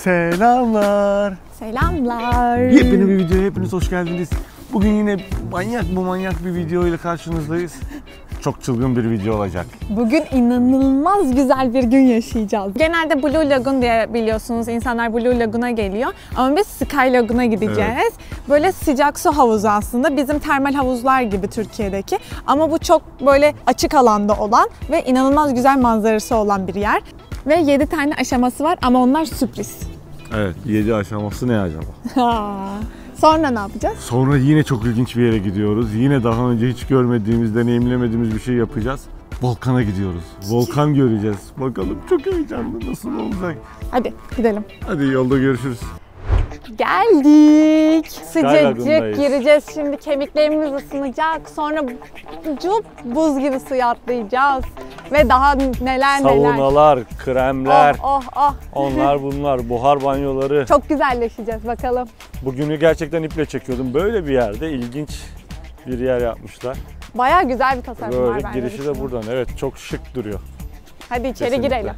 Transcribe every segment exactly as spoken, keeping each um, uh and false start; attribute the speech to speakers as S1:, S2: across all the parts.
S1: Selamlar.
S2: Selamlar.
S1: Yepyeni bir videoya hepiniz hoş geldiniz. Bugün yine manyak bu manyak bir video ile karşınızdayız. Çok çılgın bir video olacak.
S2: Bugün inanılmaz güzel bir gün yaşayacağız. Genelde Blue Lagoon diye biliyorsunuz, insanlar Blue Lagoon'a geliyor. Ama biz Sky Lagoon'a gideceğiz. Evet. Böyle sıcak su havuzu aslında. Bizim termal havuzlar gibi Türkiye'deki. Ama bu çok böyle açık alanda olan ve inanılmaz güzel manzarası olan bir yer. Ve yedi tane aşaması var ama onlar sürpriz.
S1: Evet, yedi aşaması ne acaba?
S2: Sonra ne yapacağız?
S1: Sonra yine çok ilginç bir yere gidiyoruz. Yine daha önce hiç görmediğimiz, deneyimlemediğimiz bir şey yapacağız. Volkana gidiyoruz. Volkan göreceğiz. Bakalım, çok heyecanlı, nasıl olacak?
S2: Hadi gidelim.
S1: Hadi yolda görüşürüz.
S2: Geldik. Sıcacık
S1: Lagoon'dayız.
S2: gireceğiz şimdi, kemiklerimiz ısınacak. Sonra cup buz gibi suya atlayacağız. Ve daha neler neler.
S1: Saunalar, kremler,
S2: Oh oh oh.
S1: onlar bunlar, buhar banyoları.
S2: Çok güzelleşeceğiz bakalım.
S1: Bugünü gerçekten iple çekiyordum. Böyle bir yerde ilginç bir yer yapmışlar.
S2: Bayağı güzel bir tasarım var
S1: Böyle
S2: bence.
S1: girişi de buradan. Evet, çok şık duruyor.
S2: Hadi içeri
S1: Kesinlikle.
S2: girelim.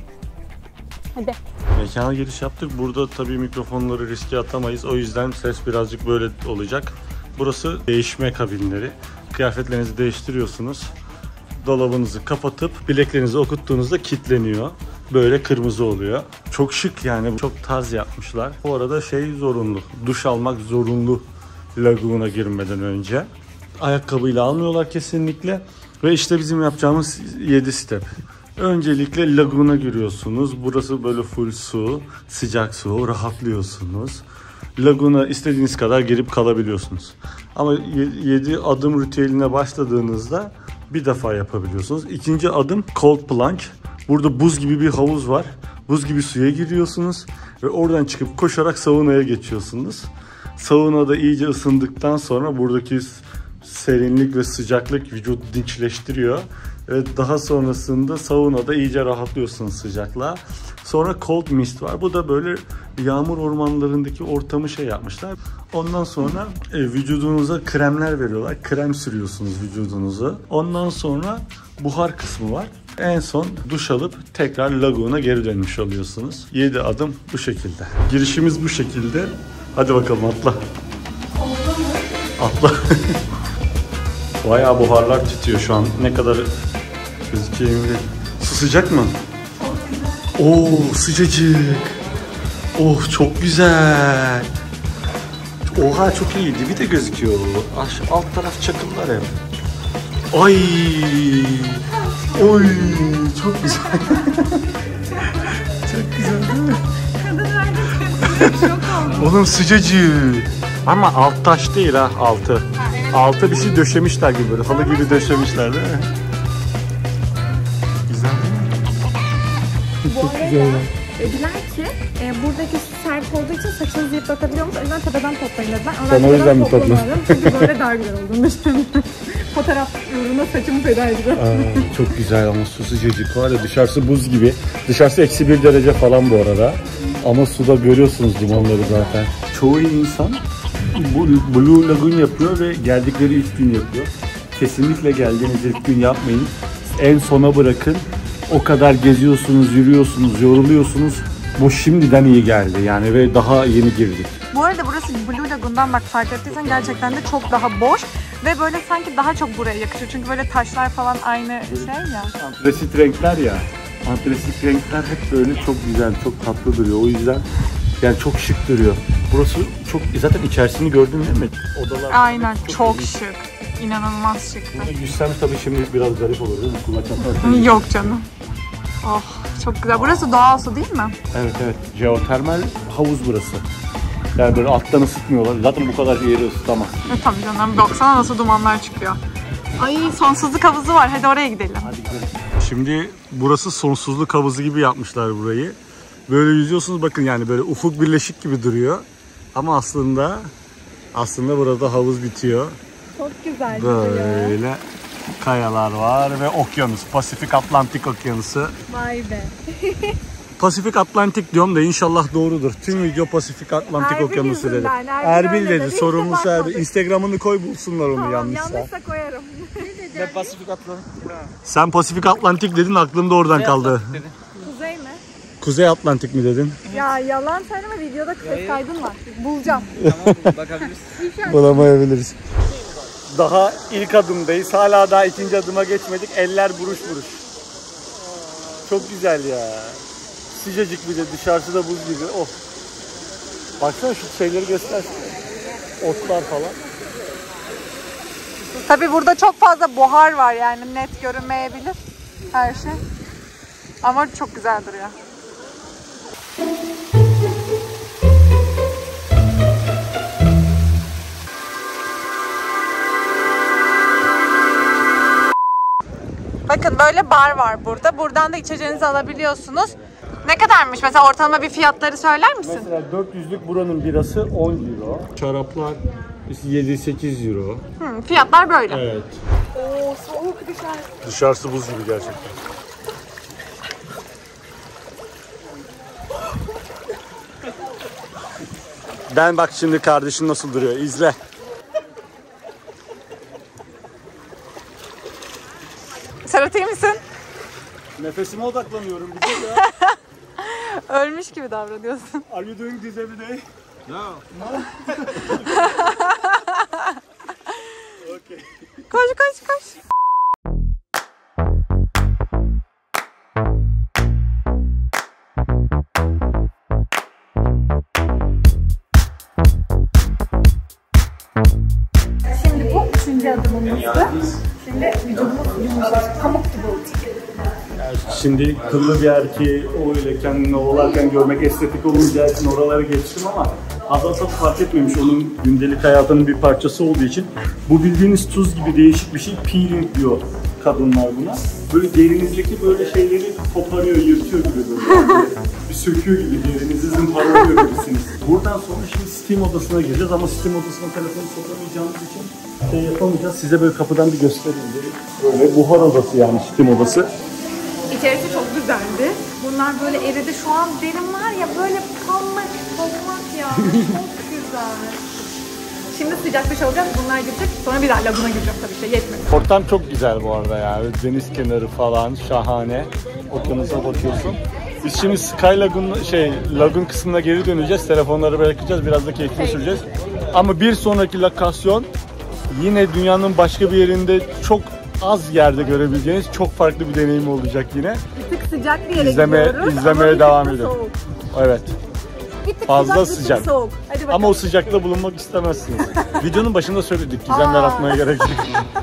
S2: Hadi.
S1: Mekana giriş yaptık. Burada tabii mikrofonları riske atamayız. O yüzden ses birazcık böyle olacak. Burası değişme kabinleri. Kıyafetlerinizi değiştiriyorsunuz. Dolabınızı kapatıp bileklerinizi okuttuğunuzda kilitleniyor. Böyle kırmızı oluyor. Çok şık yani. Çok tarz yapmışlar. Bu arada şey zorunlu. Duş almak zorunlu Lagoon'a girmeden önce. Ayakkabıyla almıyorlar kesinlikle. Ve işte bizim yapacağımız yedi step. Öncelikle Lagoon'a giriyorsunuz. Burası böyle full su, sıcak su, rahatlıyorsunuz. Lagoon'a istediğiniz kadar girip kalabiliyorsunuz. Ama yedi adım ritüeline başladığınızda bir defa yapabiliyorsunuz. İkinci adım cold plunge. Burada buz gibi bir havuz var. Buz gibi suya giriyorsunuz ve oradan çıkıp koşarak saunaya geçiyorsunuz. Saunada iyice ısındıktan sonra buradaki serinlik ve sıcaklık vücudu dinçleştiriyor. Ve daha sonrasında saunada iyice rahatlıyorsunuz sıcakla. Sonra cold mist var. Bu da böyle yağmur ormanlarındaki ortamı şey yapmışlar. Ondan sonra e, vücudunuza kremler veriyorlar. Krem sürüyorsunuz vücudunuza. Ondan sonra buhar kısmı var. En son duş alıp tekrar Lagoon'a geri dönmüş oluyorsunuz. yedi adım bu şekilde. Girişimiz bu şekilde. Hadi bakalım atla. Atla. Bayağı buharlar tütüyor şu an. Ne kadar gözüküyor emin değilim. Su sıcak mı? Oo, sıcacık. Oh, çok güzel. Oha, çok iyi. Dibi de gözüküyor. Aş, alt taraf çakıllar hep. Ay. Oy, çok güzel. Çok güzel değil mi? Oğlum sıcacık. Ama alt taş değil ha, altı. Altı bir şey döşemişler gibi, böyle halı gibi döşemişler değil mi? Güzel değil mi?
S2: Bu arada dediler ki e, buradaki su sert olduğu için saçınızı yıpratabiliyormuş. O yüzden tepeden toplayın dediler. Ama
S1: sen
S2: ben
S1: o yüzden mi topladın?
S2: Çünkü böyle daha güzel olduğunu düşünüyorum. Fotoğraf uğruna saçımı feda edeceğim.
S1: Aa, çok güzel ama su sıcacık var ya, dışarısı buz gibi. Dışarısı eksi bir derece falan bu arada. Ama suda görüyorsunuz limonları zaten. Çoğu insan bu Blue Lagoon yapıyor ve geldikleri ilk gün yapıyor. Kesinlikle geldiğiniz ilk gün yapmayın. En sona bırakın. O kadar geziyorsunuz, yürüyorsunuz, yoruluyorsunuz. Bu şimdiden iyi geldi yani ve daha yeni girdik.
S2: Bu arada burası Blue Lagoon'dan bak fark ettiysen gerçekten de çok daha boş. Ve böyle sanki daha çok buraya yakışıyor. Çünkü böyle taşlar falan aynı şey ya.
S1: Antresit renkler ya. Antresit renkler hep böyle çok güzel, çok tatlı duruyor. O yüzden yani çok şık duruyor. Burası çok, zaten içerisini gördün değil mi? Odalar
S2: aynen, çok, çok
S1: iyi.
S2: şık. İnanılmaz şık.
S1: Burada yüzsem tabii şimdi biraz garip olur değil mi? Kulak yaparken.
S2: Yok canım. Oh, çok güzel. Burası doğal su değil mi?
S1: Evet evet. Jeotermal havuz burası. Yani böyle alttan ısıtmıyorlar. Zaten bu kadar yeri ısıtamaz.
S2: E tabii canım. Baksana nasıl dumanlar çıkıyor. Ay, sonsuzluk havuzu var. Hadi oraya gidelim.
S1: Hadi gidelim. Şimdi burası sonsuzluk havuzu gibi yapmışlar burayı. Böyle yüzüyorsunuz, bakın yani böyle ufuk birleşik gibi duruyor. Ama aslında aslında burada havuz bitiyor.
S2: Çok güzel.
S1: Böyle kayalar var ve okyanus. Pasifik Atlantik Okyanusu.
S2: Vay be.
S1: Pasifik Atlantik diyorum da inşallah doğrudur. Tüm video Pasifik Atlantik
S2: Erbil
S1: Okyanusu dedi.
S2: yüzünden, Erbil
S1: Erbil
S2: öyle
S1: dedi.
S2: dedi.
S1: Sorumlusu
S2: Hiç
S1: Erbil.
S2: bakmadık.
S1: Instagram'ını koy, bulsunlar onu
S2: Tamam,
S1: yanlışsa.
S2: yanlışsa koyarım.
S3: Ne Pasifik Atlantik?
S1: Sen Pasifik Atlantik dedin, aklımda oradan kaldı.
S2: Kuzey mi?
S1: Kuzey Atlantik mi dedin?
S2: Ya yalan söyleme, videoda ses kaydın var. Bulacağım.
S3: Tamam, bakabiliriz.
S1: Bulamayabiliriz. Daha ilk adımdayız. Hala daha ikinci adıma geçmedik. Eller buruş buruş. Çok güzel ya. Sıcacık bir de, dışarısı da buz gibi. Oh. Baksana şu şeyleri göstersene. Otlar falan.
S2: Tabii burada çok fazla buhar var, yani net görünmeyebilir her şey. Ama çok güzel duruyor. Bakın böyle bar var burada. Buradan da içeceğinizi alabiliyorsunuz. Ne kadarmış? Mesela ortalama bir fiyatları söyler misin?
S1: Mesela dört yüzlük buranın birası on euro. Şaraplar yedi sekiz euro.
S2: Hı, fiyatlar böyle.
S1: Evet.
S2: Oo, soğuk dışarı.
S1: Dışarısı buz gibi gerçekten. Ben bak şimdi kardeşin nasıl duruyor. İzle.
S2: Serhat iyi misin?
S1: Nefesime odaklanıyorum. Bir de ya.
S2: Ölmüş gibi davranıyorsun.
S1: Are you doing this every day?
S3: No.
S1: Okay.
S2: Koş koş koş. Şimdi bu üçüncü adımımızdı. Şimdi vücudumuz yumuşacık, pamuk gibi olacak.
S1: Şimdi kıllı bir erkeği öyle kendini ovalarken görmek estetik olunca için oraları geçtim ama Hazal çok fark etmemiş, onun gündelik hayatının bir parçası olduğu için. Bu bildiğiniz tuz gibi değişik bir şey, peeling diyor kadınlar buna. Böyle derinizdeki böyle şeyleri koparıyor, yırtıyor gibi böyle. Bir söküyor gibi, derinizi zımparalıyor gibisiniz. Buradan sonra şimdi steam odasına gireceğiz ama steam odasına telefonu sokamayacağımız için şey yapamayacağız. Size böyle kapıdan bir göstereyim. Böyle buhar odası, yani steam odası.
S2: İçerisi çok güzeldi. Bunlar böyle eridi. Şu an derim var ya, böyle pamuk pamuk ya. Çok güzel. Şimdi sıcak bir şey olacak. Bunlar gidecek. Sonra bir daha laguna gireceğim tabii, şey yetmedi.
S1: Ortam çok güzel bu arada ya. Deniz kenarı falan şahane. Okyanusa bakıyorsun. Biz şimdi Sky Lagoon, şey, Lagoon kısmına geri döneceğiz. Telefonları bırakacağız. Biraz da keyfini süreceğiz. Ama bir sonraki lokasyon yine dünyanın başka bir yerinde çok az yerde görebileceğiniz çok farklı bir deneyim olacak yine.
S2: Bir tık sıcak bir yere
S1: İzleme,
S2: gidiyoruz.
S1: izlemeye
S2: ama
S1: devam
S2: bir tık
S1: ediyorum.
S2: soğuk.
S1: Evet.
S2: Bir tık
S1: Fazla
S2: sıcak, bir tık
S1: sıcak.
S2: soğuk. Hadi bakalım.
S1: Ama o sıcakta bulunmak istemezsiniz. Videonun başında söyledik. Gizemler
S2: Aa.
S1: atmaya gerek yok.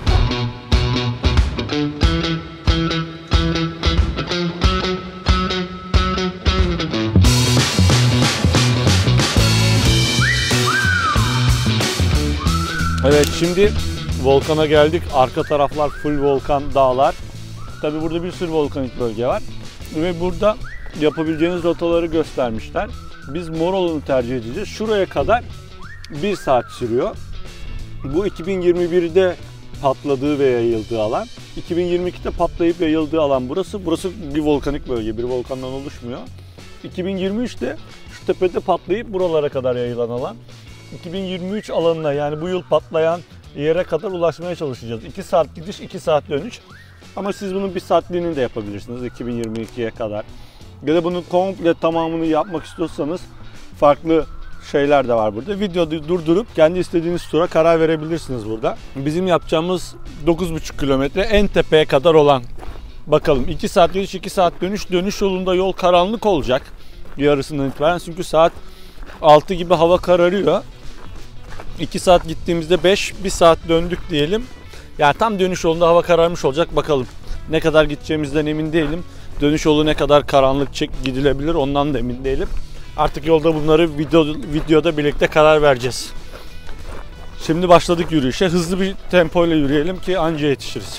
S1: Evet, şimdi volkana geldik. Arka taraflar full volkan, dağlar. Tabi burada bir sürü volkanik bölge var. Ve burada yapabileceğiniz rotaları göstermişler. Biz Moroğlu'nu tercih edeceğiz. Şuraya kadar bir saat sürüyor. Bu iki bin yirmi birde patladığı ve yayıldığı alan. iki bin yirmi ikide patlayıp yayıldığı alan burası. Burası bir volkanik bölge, bir volkandan oluşmuyor. iki bin yirmi üçte şu tepede patlayıp buralara kadar yayılan alan. iki bin yirmi üç alanına, yani bu yıl patlayan yere kadar ulaşmaya çalışacağız. iki saat gidiş, iki saat dönüş. Ama siz bunun bir saatliğini de yapabilirsiniz iki bin yirmi ikiye kadar. Ya da bunun komple tamamını yapmak istiyorsanız farklı şeyler de var burada. Videoyu durdurup kendi istediğiniz tura karar verebilirsiniz burada. Bizim yapacağımız dokuz buçuk kilometre en tepeye kadar olan. Bakalım, iki saat gidiş, iki saat dönüş. Dönüş yolunda yol karanlık olacak yarısından itibaren. Çünkü saat altı gibi hava kararıyor. iki saat gittiğimizde beş, bir saat döndük diyelim. Yani tam dönüş yolunda hava kararmış olacak. Bakalım, ne kadar gideceğimizden emin değilim. Dönüş yolu ne kadar karanlık çek gidilebilir ondan da emin değilim. Artık yolda bunları video, videoda birlikte karar vereceğiz. Şimdi başladık yürüyüşe. Hızlı bir tempoyla yürüyelim ki anca yetişiriz.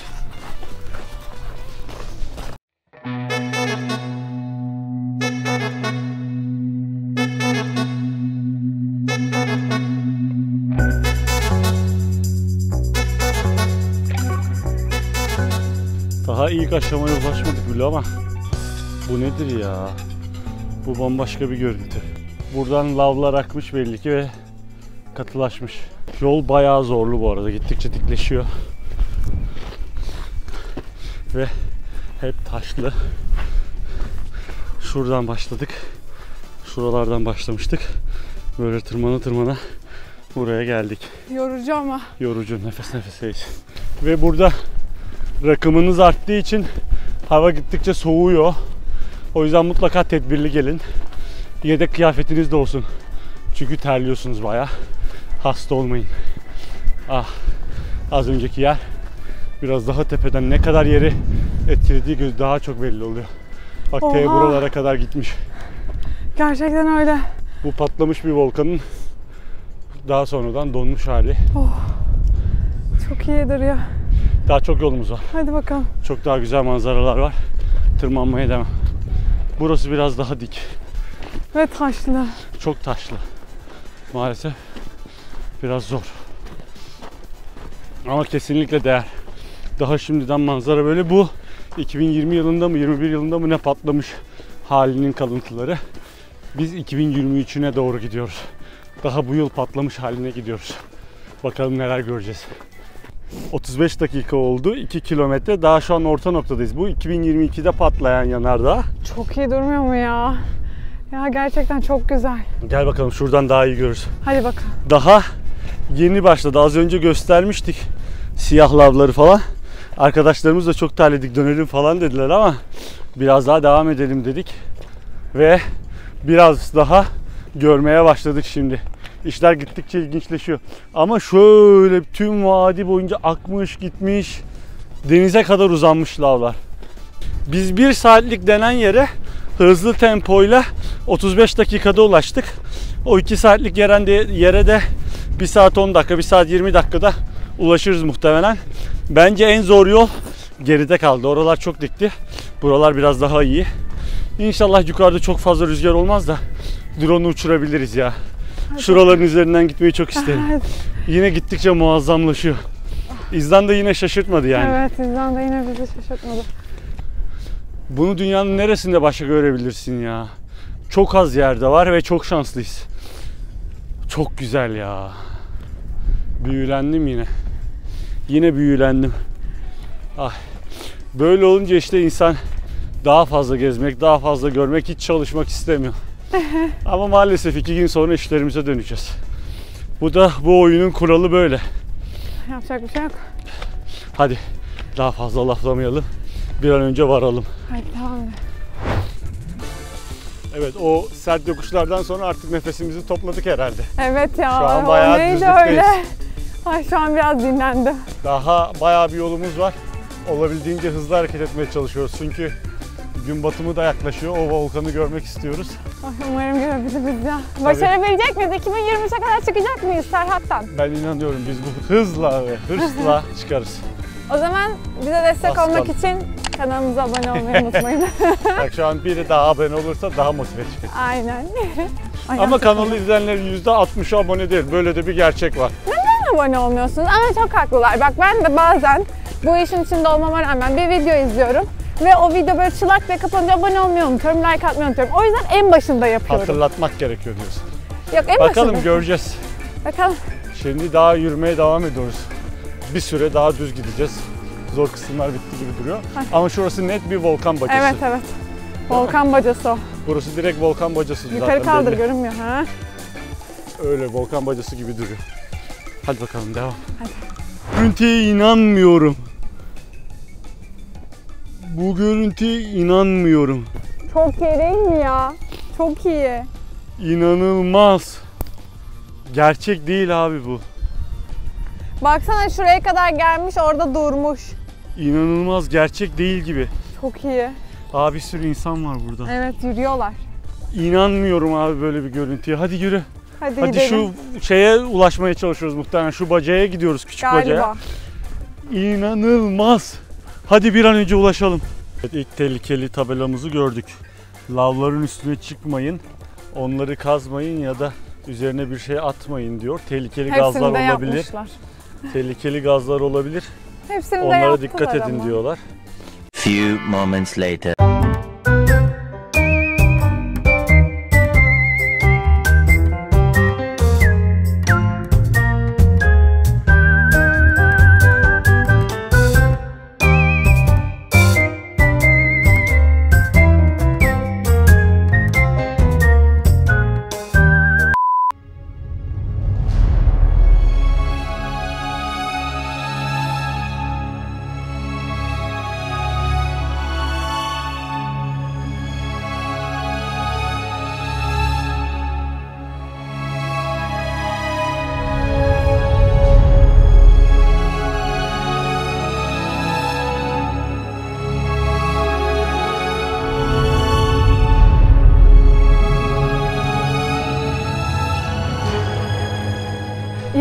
S1: Daha ilk aşamaya ulaşmadık bile ama bu nedir ya? Bu bambaşka bir görüntü. Buradan lavlar akmış belli ki ve katılaşmış. Yol bayağı zorlu bu arada. Gittikçe dikleşiyor. Ve hep taşlı. şuradan başladık. Şuralardan başlamıştık. Böyle tırmana tırmana buraya geldik.
S2: Yorucu ama.
S1: Yorucu, nefes nefeseyiz. Ve burada rakımınız arttığı için hava gittikçe soğuyor. O yüzden mutlaka tedbirli gelin. Yedek kıyafetiniz de olsun. Çünkü terliyorsunuz bayağı. Hasta olmayın. Ah, az önceki yer biraz daha tepeden ne kadar yeri etkilediği göz daha çok belli oluyor. Bak T buralara kadar gitmiş.
S2: Gerçekten öyle.
S1: Bu patlamış bir volkanın daha sonradan donmuş hali.
S2: Oh, çok iyi duruyor.
S1: Daha çok yolumuz var.
S2: Hadi bakalım.
S1: Çok daha güzel manzaralar var. Tırmanmaya devam. Burası biraz daha dik.
S2: Ve taşlı.
S1: Çok taşlı. Maalesef biraz zor. Ama kesinlikle değer. Daha şimdiden manzara böyle. Bu iki bin yirmi yılında mı yirmi bir yılında mı ne patlamış halinin kalıntıları. Biz iki bin yirmi üçüne doğru gidiyoruz. Daha bu yıl patlamış haline gidiyoruz. Bakalım neler göreceğiz. otuz beş dakika oldu. iki kilometre. Daha şu an orta noktadayız. Bu iki bin yirmi ikide patlayan yanardağ.
S2: Çok iyi durmuyor mu ya? Ya gerçekten çok güzel.
S1: Gel bakalım, şuradan daha iyi görürüz.
S2: Hadi bakalım.
S1: Daha yeni başladı. Az önce göstermiştik siyah lavları falan. Arkadaşlarımız da çok terledik, dönelim falan dediler ama biraz daha devam edelim dedik. Ve biraz daha görmeye başladık şimdi. İşler gittikçe ilginçleşiyor. Ama şöyle tüm vadi boyunca akmış gitmiş, denize kadar uzanmış lavlar. Biz bir saatlik denen yere hızlı tempoyla otuz beş dakikada ulaştık. O iki saatlik yere de bir saat on dakika, bir saat yirmi dakikada ulaşırız muhtemelen. Bence en zor yol geride kaldı. Oralar çok dikti. Buralar biraz daha iyi. İnşallah yukarıda çok fazla rüzgar olmaz da drone'u uçurabiliriz ya. Şuraların üzerinden gitmeyi çok isterim. Evet. Yine gittikçe muazzamlaşıyor. İzlanda yine şaşırtmadı yani.
S2: Evet, İzlanda yine bizi şaşırtmadı.
S1: Bunu dünyanın neresinde başka görebilirsin ya? Çok az yerde var ve çok şanslıyız. Çok güzel ya. Büyülendim yine. Yine büyülendim. Ah. Böyle olunca işte insan daha fazla gezmek, daha fazla görmek, hiç çalışmak istemiyor. Ama maalesef iki gün sonra işlerimize döneceğiz. Bu da bu oyunun kuralı böyle.
S2: Yapacak bir şey yok.
S1: Hadi daha fazla laflamayalım. Bir an önce varalım.
S2: Hadi tamam.
S1: Evet, o sert yokuşlardan sonra artık nefesimizi topladık herhalde.
S2: Evet ya.
S1: Şu an bayağı
S2: neydi öyle? Ay, şu an biraz dinlendim.
S1: Daha bayağı bir yolumuz var. Olabildiğince hızlı hareket etmeye çalışıyoruz. Çünkü gün batımı da yaklaşıyor. O volkanı görmek istiyoruz.
S2: Ay, umarım görebiliriz ya. Başarabilecek miyiz? iki bin yirmi üçe kadar çıkacak mıyız Serhat'tan?
S1: Ben inanıyorum biz bu hızla ve hırsla çıkarız.
S2: O zaman bize destek
S1: Aslan.
S2: olmak için kanalımıza abone olmayı unutmayın.
S1: Bak şu an biri daha abone olursa daha motive edecek.
S2: Aynen. Ay,
S1: Ama kanalı izleyenlerin yüzde altmışı abone değil. Böyle de bir gerçek var.
S2: Neden abone olmuyorsunuz? Ama çok haklılar. Bak ben de bazen bu işin içinde olmama rağmen bir video izliyorum. Ve o video böyle çılak diye kapanınca abone olmayı unutuyorum, like atmayı unutuyorum. O yüzden en başında yapıyorum.
S1: Hatırlatmak gerekiyor diyorsun.
S2: Yok, en
S1: Bakalım
S2: başında.
S1: göreceğiz.
S2: Bakalım.
S1: Şimdi daha yürümeye devam ediyoruz. Bir süre daha düz gideceğiz. Zor kısımlar bitti gibi duruyor. Ay. Ama şurası net bir volkan bacası.
S2: Evet evet. Volkan bacası o.
S1: Burası direkt volkan bacası.
S2: Yukarı kaldır belli. Görünmüyor ha.
S1: Öyle volkan bacası gibi duruyor. Hadi bakalım devam.
S2: Hadi.
S1: Görüntüye inanmıyorum. Bu görüntüye inanmıyorum.
S2: Çok iyi değil mi ya? Çok iyi.
S1: İnanılmaz. Gerçek değil abi bu.
S2: Baksana şuraya kadar gelmiş, orada durmuş.
S1: İnanılmaz, gerçek değil gibi.
S2: Çok iyi.
S1: Abi bir sürü insan var burada.
S2: Evet, yürüyorlar.
S1: İnanmıyorum abi böyle bir görüntüye. Hadi yürü.
S2: Hadi,
S1: Hadi
S2: gidelim.
S1: Şu şeye ulaşmaya çalışıyoruz muhtemelen. Şu bacaya gidiyoruz, küçük
S2: Galiba.
S1: bacaya. İnanılmaz. Hadi bir an önce ulaşalım. Evet, ilk tehlikeli tabelamızı gördük. Lavların üstüne çıkmayın, onları kazmayın ya da üzerine bir şey atmayın diyor. Tehlikeli
S2: Hepsini
S1: gazlar
S2: de
S1: olabilir.
S2: Yapmışlar.
S1: Tehlikeli gazlar olabilir.
S2: Hepsini de
S1: Onlara dikkat edin
S2: ama.
S1: diyorlar.
S3: Few moments later.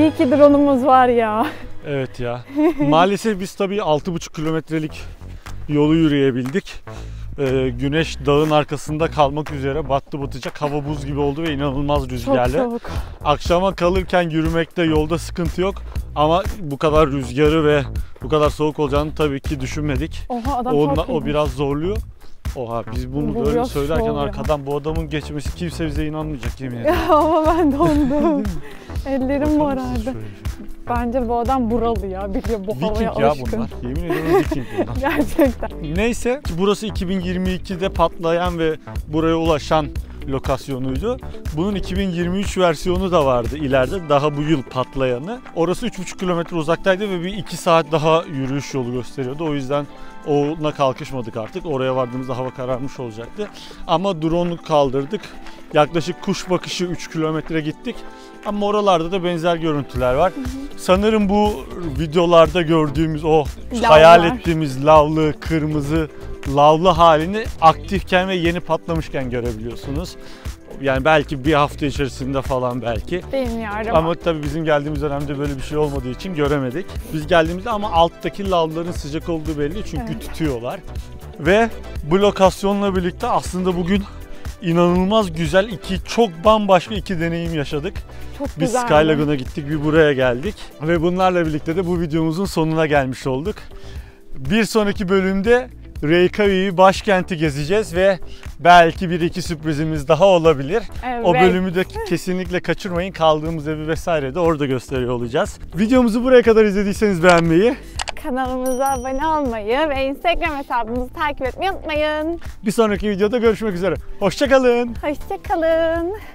S2: İyi ki drone'umuz var ya.
S1: Evet ya. Maalesef biz tabii altı buçuk kilometrelik yolu yürüyebildik. Ee, güneş dağın arkasında kalmak üzere battı batacak. Hava buz gibi oldu ve inanılmaz
S2: Çok
S1: rüzgarlı.
S2: soğuk.
S1: Akşama kalırken yürümekte yolda sıkıntı yok. Ama bu kadar rüzgarı ve bu kadar soğuk olacağını tabii ki düşünmedik.
S2: Oha adam
S1: Onunla,
S2: çok
S1: o
S2: iyiymiş.
S1: biraz zorluyor. Oha biz bunu
S2: Bu
S1: böyle
S2: biraz
S1: söylerken
S2: zor ya.
S1: arkadan bu adamın geçmesi kimse bize inanmayacak yemin ederim.
S2: Ama ben dondum. Ellerim
S1: Bakar
S2: morardı.
S1: mısınız şöyle?
S2: Bence bu adam buralı ya. Biliyor bu havaya
S1: Viking ya
S2: alışkın.
S1: bunlar. Yemin ediyorum Viking bunlar.
S2: Gerçekten.
S1: Neyse burası iki bin yirmi ikide patlayan ve buraya ulaşan lokasyonuydu. Bunun iki bin yirmi üç versiyonu da vardı ileride, daha bu yıl patlayanı. Orası üç buçuk kilometre uzaktaydı ve bir iki saat daha yürüyüş yolu gösteriyordu. O yüzden ona kalkışmadık artık. Oraya vardığımızda hava kararmış olacaktı. Ama drone'u kaldırdık. Yaklaşık kuş bakışı üç kilometre gittik. Ama oralarda da benzer görüntüler var. Hı hı. Sanırım bu videolarda gördüğümüz o
S2: Lavlar.
S1: hayal ettiğimiz lavlı, kırmızı lavlı halini aktifken ve yeni patlamışken görebiliyorsunuz. Yani belki bir hafta içerisinde falan belki.
S2: Bilmiyorum.
S1: Ama tabii bizim geldiğimiz dönemde böyle bir şey olmadığı için göremedik. Biz geldiğimizde ama alttaki lavların sıcak olduğu belli çünkü
S2: Evet.
S1: tutuyorlar. Ve bu lokasyonla birlikte aslında bugün inanılmaz güzel iki çok bambaşka iki deneyim yaşadık.
S2: Çok
S1: Biz
S2: güzeldi.
S1: Sky Lagoon'a gittik, bir buraya geldik ve bunlarla birlikte de bu videomuzun sonuna gelmiş olduk. Bir sonraki bölümde Reykjavik'i, başkenti gezeceğiz ve belki bir iki sürprizimiz daha olabilir.
S2: Evet.
S1: O bölümü de kesinlikle kaçırmayın. Kaldığımız evi vesaire de orada gösteriyor olacağız. Videomuzu buraya kadar izlediyseniz beğenmeyi,
S2: Kanalımıza abone olmayı ve Instagram hesabımızı takip etmeyi unutmayın.
S1: bir sonraki videoda görüşmek üzere. Hoşça kalın.
S2: Hoşça kalın.